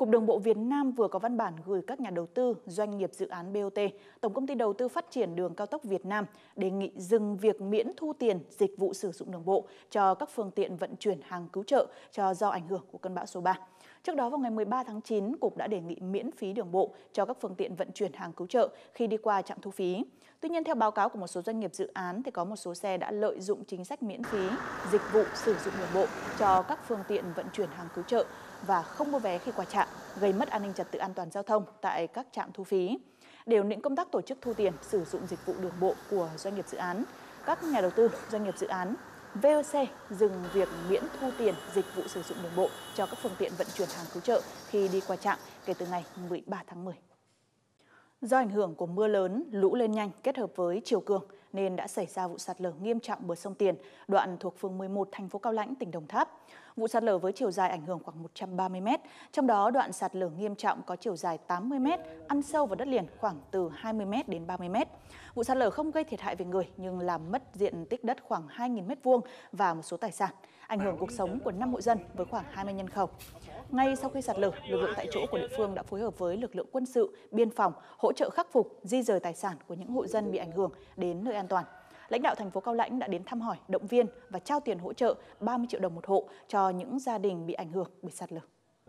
Cục Đường bộ Việt Nam vừa có văn bản gửi các nhà đầu tư, doanh nghiệp dự án BOT, Tổng công ty Đầu tư Phát triển Đường cao tốc Việt Nam đề nghị dừng việc miễn thu tiền dịch vụ sử dụng đường bộ cho các phương tiện vận chuyển hàng cứu trợ do ảnh hưởng của cơn bão số 3. Trước đó vào ngày 13 tháng 9, Cục đã đề nghị miễn phí đường bộ cho các phương tiện vận chuyển hàng cứu trợ khi đi qua trạm thu phí. Tuy nhiên, theo báo cáo của một số doanh nghiệp dự án, thì có một số xe đã lợi dụng chính sách miễn phí dịch vụ sử dụng đường bộ cho các phương tiện vận chuyển hàng cứu trợ và không mua vé khi qua trạm, gây mất an ninh trật tự an toàn giao thông tại các trạm thu phí. Để ổn định công tác tổ chức thu tiền sử dụng dịch vụ đường bộ của doanh nghiệp dự án, các nhà đầu tư, doanh nghiệp dự án VOC dừng việc miễn thu tiền dịch vụ sử dụng đường bộ cho các phương tiện vận chuyển hàng cứu trợ khi đi qua trạm kể từ ngày 13 tháng 10. Do ảnh hưởng của mưa lớn, lũ lên nhanh kết hợp với chiều cường nên đã xảy ra vụ sạt lở nghiêm trọng bờ sông Tiền, đoạn thuộc phường 11 thành phố Cao Lãnh, tỉnh Đồng Tháp. Vụ sạt lở với chiều dài ảnh hưởng khoảng 130 m, trong đó đoạn sạt lở nghiêm trọng có chiều dài 80 m, ăn sâu vào đất liền khoảng từ 20 m đến 30 m. Vụ sạt lở không gây thiệt hại về người nhưng làm mất diện tích đất khoảng 2.000 m² và một số tài sản, ảnh hưởng cuộc sống của 5 hộ dân với khoảng 20 nhân khẩu. Ngay sau khi sạt lở, lực lượng tại chỗ của địa phương đã phối hợp với lực lượng quân sự, biên phòng hỗ trợ khắc phục, di rời tài sản của những hộ dân bị ảnh hưởng đến nơi an toàn. Lãnh đạo thành phố Cao Lãnh đã đến thăm hỏi, động viên và trao tiền hỗ trợ 30 triệu đồng một hộ cho những gia đình bị ảnh hưởng bởi sạt lở.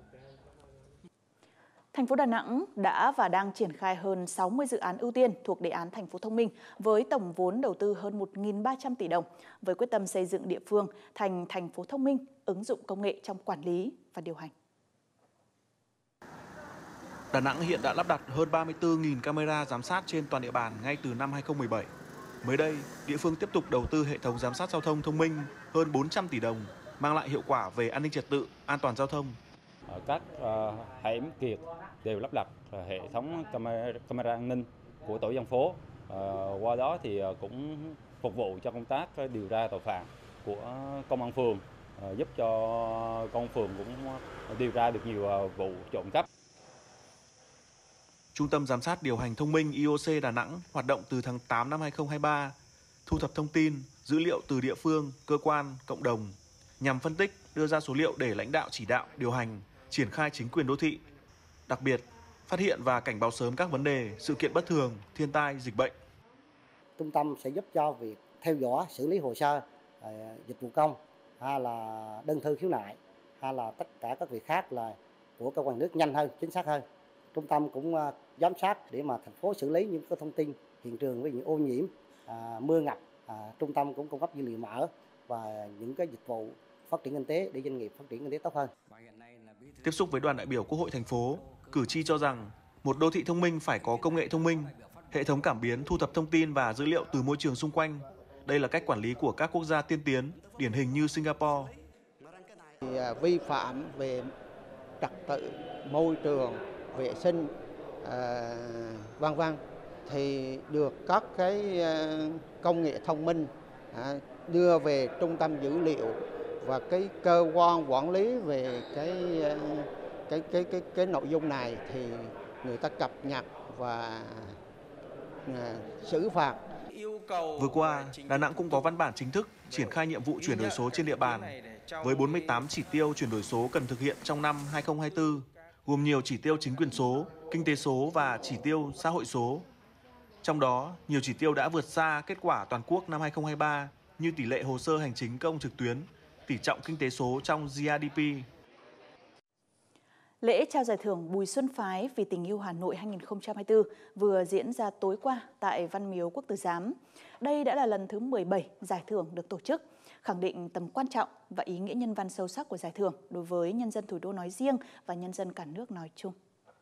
Thành phố Đà Nẵng đã và đang triển khai hơn 60 dự án ưu tiên thuộc đề án thành phố thông minh với tổng vốn đầu tư hơn 1.300 tỷ đồng, với quyết tâm xây dựng địa phương thành thành phố thông minh, ứng dụng công nghệ trong quản lý và điều hành. Đà Nẵng hiện đã lắp đặt hơn 34.000 camera giám sát trên toàn địa bàn ngay từ năm 2017. Mới đây, địa phương tiếp tục đầu tư hệ thống giám sát giao thông thông minh hơn 400 tỷ đồng, mang lại hiệu quả về an ninh trật tự, an toàn giao thông. Các hẻm kiệt đều lắp đặt hệ thống camera an ninh của tổ dân phố. Qua đó thì cũng phục vụ cho công tác điều tra tội phạm của công an phường, giúp cho công an phường cũng điều tra được nhiều vụ trộm cắp. Trung tâm Giám sát Điều hành Thông minh IOC Đà Nẵng hoạt động từ tháng 8 năm 2023, thu thập thông tin, dữ liệu từ địa phương, cơ quan, cộng đồng, nhằm phân tích, đưa ra số liệu để lãnh đạo chỉ đạo, điều hành, triển khai chính quyền đô thị. Đặc biệt, phát hiện và cảnh báo sớm các vấn đề, sự kiện bất thường, thiên tai, dịch bệnh. Trung tâm sẽ giúp cho việc theo dõi, xử lý hồ sơ, dịch vụ công, hay là đơn thư khiếu nại, hay là tất cả các việc khác là của cơ quan nước nhanh hơn, chính xác hơn. Trung tâm cũng giám sát để mà thành phố xử lý những cái thông tin hiện trường với những ô nhiễm, mưa ngập. Trung tâm cũng cung cấp dữ liệu mở và những cái dịch vụ phát triển kinh tế để doanh nghiệp phát triển kinh tế tốt hơn. Tiếp xúc với đoàn đại biểu Quốc hội thành phố, cử tri cho rằng một đô thị thông minh phải có công nghệ thông minh, hệ thống cảm biến thu thập thông tin và dữ liệu từ môi trường xung quanh. Đây là cách quản lý của các quốc gia tiên tiến, điển hình như Singapore. Vi phạm về trật tự môi trường, vệ sinh, vân vân thì được các cái công nghệ thông minh đưa về trung tâm dữ liệu và cái cơ quan quản lý về cái nội dung này thì người ta cập nhật và xử phạt. Vừa qua, Đà Nẵng cũng có văn bản chính thức triển khai nhiệm vụ chuyển đổi số trên địa bàn với 48 chỉ tiêu chuyển đổi số cần thực hiện trong năm 2024, gồm nhiều chỉ tiêu chính quyền số, kinh tế số và chỉ tiêu xã hội số. Trong đó, nhiều chỉ tiêu đã vượt xa kết quả toàn quốc năm 2023 như tỷ lệ hồ sơ hành chính công trực tuyến, tỷ trọng kinh tế số trong GRDP. Lễ trao giải thưởng Bùi Xuân Phái vì tình yêu Hà Nội 2024 vừa diễn ra tối qua tại Văn Miếu Quốc Tử Giám. Đây đã là lần thứ 17 giải thưởng được tổ chức, khẳng định tầm quan trọng và ý nghĩa nhân văn sâu sắc của giải thưởng đối với nhân dân thủ đô nói riêng và nhân dân cả nước nói chung.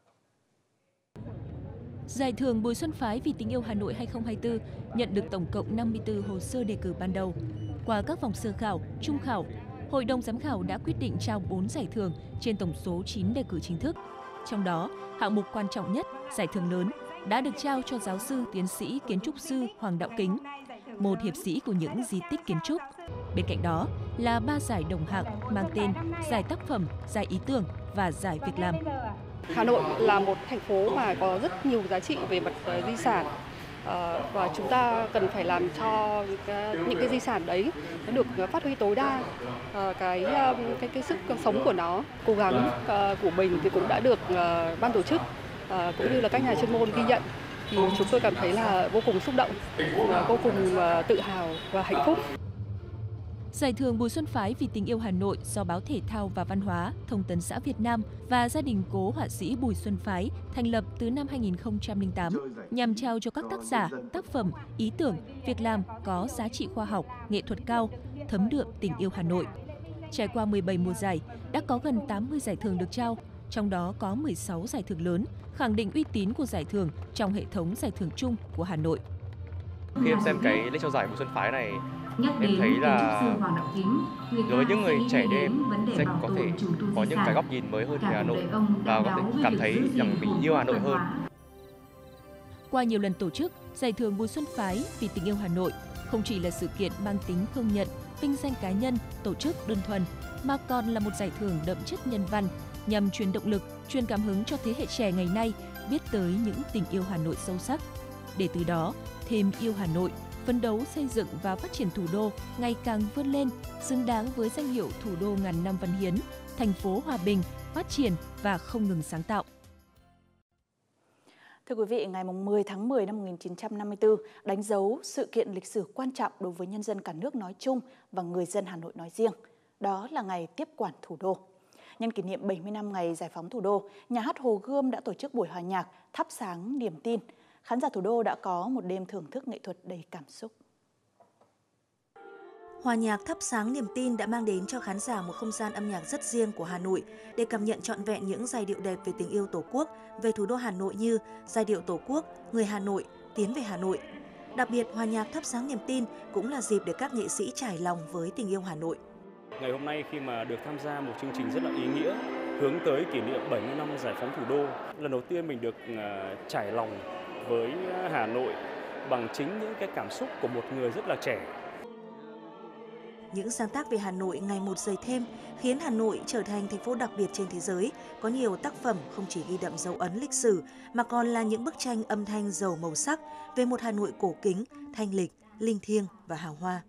Giải thưởng Bùi Xuân Phái vì tình yêu Hà Nội 2024 nhận được tổng cộng 54 hồ sơ đề cử ban đầu. Qua các vòng sơ khảo, trung khảo, Hội đồng giám khảo đã quyết định trao 4 giải thưởng trên tổng số 9 đề cử chính thức. Trong đó, hạng mục quan trọng nhất, giải thưởng lớn, đã được trao cho giáo sư, tiến sĩ, kiến trúc sư Hoàng Đạo Kính, một hiệp sĩ của những di tích kiến trúc. Bên cạnh đó là 3 giải đồng hạng mang tên giải tác phẩm, giải ý tưởng và giải việc làm. Hà Nội là một thành phố mà có rất nhiều giá trị về mặt di sản. và chúng ta cần phải làm cho những cái di sản đấy nó được phát huy tối đa cái sức sống của nó. Cố gắng của mình thì cũng đã được ban tổ chức cũng như là các nhà chuyên môn ghi nhận, thì chúng tôi cảm thấy là vô cùng xúc động, vô cùng tự hào và hạnh phúc. Giải thưởng Bùi Xuân Phái vì tình yêu Hà Nội do Báo Thể thao và Văn hóa, Thông tấn xã Việt Nam và gia đình cố họa sĩ Bùi Xuân Phái thành lập từ năm 2008 nhằm trao cho các tác giả, tác phẩm, ý tưởng, việc làm có giá trị khoa học, nghệ thuật cao, thấm đượm tình yêu Hà Nội. Trải qua 17 mùa giải, đã có gần 80 giải thưởng được trao, trong đó có 16 giải thưởng lớn, khẳng định uy tín của giải thưởng trong hệ thống giải thưởng chung của Hà Nội. Khi em xem cái lễ trao giải Bùi Xuân Phái này, em thấy là đối với những người trẻ như em sẽ có thể có những cái góc nhìn mới hơn về Hà Nội và có thể cảm thấy rằng mình yêu Hà Nội hơn. Qua nhiều lần tổ chức, giải thưởng Bùi Xuân Phái vì tình yêu Hà Nội không chỉ là sự kiện mang tính công nhận, vinh danh cá nhân, tổ chức đơn thuần, mà còn là một giải thưởng đậm chất nhân văn nhằm truyền động lực, truyền cảm hứng cho thế hệ trẻ ngày nay biết tới những tình yêu Hà Nội sâu sắc, để từ đó thêm yêu Hà Nội, phấn đấu xây dựng và phát triển thủ đô ngày càng vươn lên, xứng đáng với danh hiệu thủ đô ngàn năm văn hiến, thành phố hòa bình, phát triển và không ngừng sáng tạo. Thưa quý vị, ngày 10 tháng 10 năm 1954 đánh dấu sự kiện lịch sử quan trọng đối với nhân dân cả nước nói chung và người dân Hà Nội nói riêng. Đó là ngày tiếp quản thủ đô. Nhân kỷ niệm 70 năm ngày giải phóng thủ đô, Nhà hát Hồ Gươm đã tổ chức buổi hòa nhạc thắp sáng niềm tin. Khán giả thủ đô đã có một đêm thưởng thức nghệ thuật đầy cảm xúc. Hòa nhạc thắp sáng niềm tin đã mang đến cho khán giả một không gian âm nhạc rất riêng của Hà Nội để cảm nhận trọn vẹn những giai điệu đẹp về tình yêu Tổ quốc, về thủ đô Hà Nội như giai điệu Tổ quốc, người Hà Nội, tiến về Hà Nội. Đặc biệt, hòa nhạc thắp sáng niềm tin cũng là dịp để các nghệ sĩ trải lòng với tình yêu Hà Nội. Ngày hôm nay khi mà được tham gia một chương trình rất là ý nghĩa hướng tới kỷ niệm 70 năm giải phóng thủ đô, lần đầu tiên mình được trải lòng với Hà Nội bằng chính những cái cảm xúc của một người rất là trẻ. Những sáng tác về Hà Nội ngày một dày thêm khiến Hà Nội trở thành thành phố đặc biệt trên thế giới. Có nhiều tác phẩm không chỉ ghi đậm dấu ấn lịch sử mà còn là những bức tranh âm thanh giàu màu sắc về một Hà Nội cổ kính, thanh lịch, linh thiêng và hào hoa.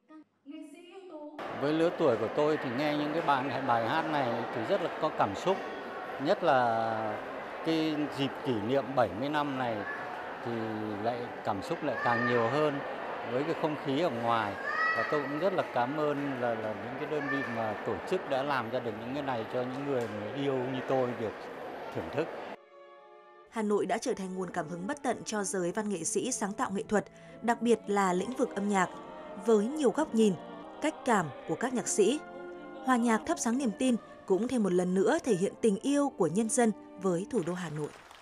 Với lứa tuổi của tôi thì nghe những cái bài hát này thì rất là có cảm xúc. Nhất là cái dịp kỷ niệm 70 năm này thì lại cảm xúc lại càng nhiều hơn với cái không khí ở ngoài. Và tôi cũng rất là cảm ơn là những cái đơn vị mà tổ chức đã làm ra được những cái này cho những người mà yêu như tôi được thưởng thức. Hà Nội đã trở thành nguồn cảm hứng bất tận cho giới văn nghệ sĩ sáng tạo nghệ thuật, đặc biệt là lĩnh vực âm nhạc, với nhiều góc nhìn, cách cảm của các nhạc sĩ. Hòa nhạc thắp sáng niềm tin cũng thêm một lần nữa thể hiện tình yêu của nhân dân với thủ đô Hà Nội.